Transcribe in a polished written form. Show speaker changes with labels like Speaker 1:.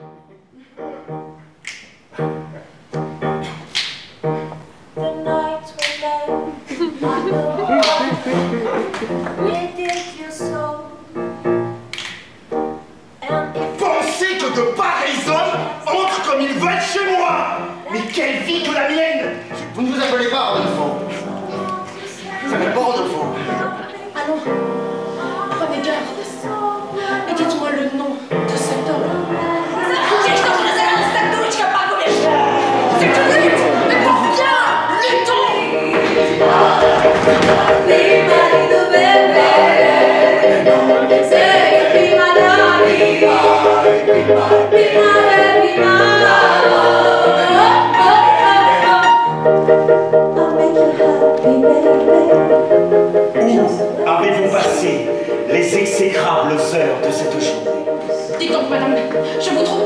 Speaker 1: Pensez que de pareils hommes entrent comme ils veulent chez moi. Mais quelle vie que la mienne.
Speaker 2: Vous ne vous appelez pas Rodolfo. Vous n'avez pas Rodolfo.
Speaker 3: Allons, prenez garde et dites-moi le nom de cet homme.
Speaker 1: Où avez-vous passé les exécrables heures de cette journée?
Speaker 3: Dites donc, madame, je vous trouve